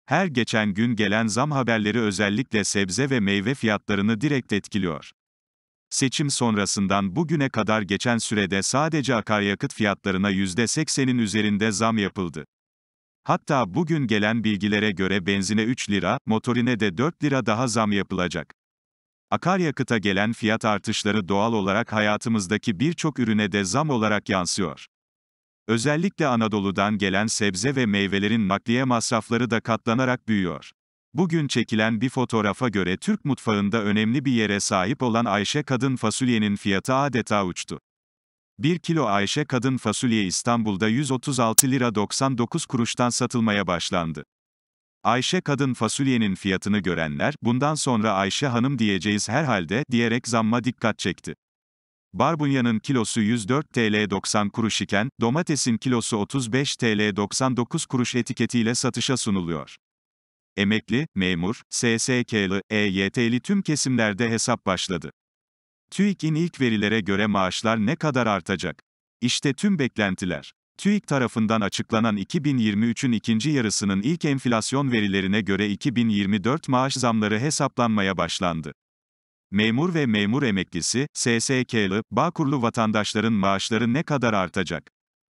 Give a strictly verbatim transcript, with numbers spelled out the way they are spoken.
Her geçen gün gelen zam haberleri özellikle sebze ve meyve fiyatlarını direkt etkiliyor. Seçim sonrasından bugüne kadar geçen sürede sadece akaryakıt fiyatlarına yüzde seksenin üzerinde zam yapıldı. Hatta bugün gelen bilgilere göre benzine üç lira, motorine de dört lira daha zam yapılacak. Akaryakıta gelen fiyat artışları doğal olarak hayatımızdaki birçok ürüne de zam olarak yansıyor. Özellikle Anadolu'dan gelen sebze ve meyvelerin nakliye masrafları da katlanarak büyüyor. Bugün çekilen bir fotoğrafa göre Türk mutfağında önemli bir yere sahip olan Ayşe kadın fasulyenin fiyatı adeta uçtu. bir kilo Ayşe kadın fasulye İstanbul'da yüz otuz altı lira doksan dokuz kuruştan satılmaya başlandı. Ayşe kadın fasulyenin fiyatını görenler, bundan sonra Ayşe hanım diyeceğiz herhalde, diyerek zamma dikkat çekti. Barbunyanın kilosu yüz dört TL doksan kuruş iken, domatesin kilosu otuz beş TL doksan dokuz kuruş etiketiyle satışa sunuluyor. Emekli, memur, S S K'lı, E Y T'li tüm kesimlerde hesap başladı. TÜİK'in ilk verilere göre maaşlar ne kadar artacak? İşte tüm beklentiler. TÜİK tarafından açıklanan iki bin yirmi üçün ikinci yarısının ilk enflasyon verilerine göre iki bin yirmi dört maaş zamları hesaplanmaya başlandı. Memur ve memur emeklisi, S S K'lı, Bağkurlu vatandaşların maaşları ne kadar artacak?